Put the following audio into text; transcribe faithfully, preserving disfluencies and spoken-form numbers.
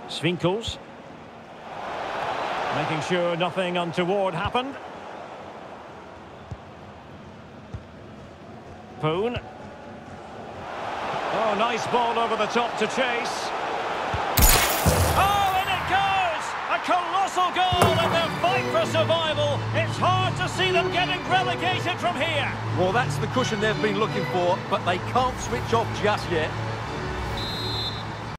Swinkels. Making sure nothing untoward happened. Poon. Oh, nice ball over the top to chase. Oh, in it goes! A colossal goal in their fight for survival. It's hard to see them getting relegated from here. Well, that's the cushion they've been looking for, but they can't switch off just yet.